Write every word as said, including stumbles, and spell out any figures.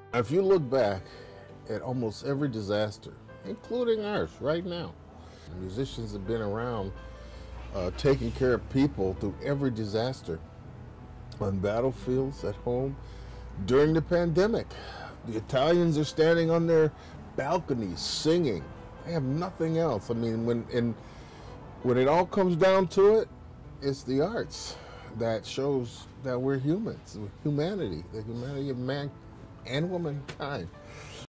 If you look back at almost every disaster, including ours right now, musicians have been around uh, taking care of people through every disaster, on battlefields, at home, during the pandemic. The Italians are standing on their balconies singing. They have nothing else. I mean, when and when it all comes down to it, it's the arts that shows that we're humans, humanity, the humanity of man and womankind.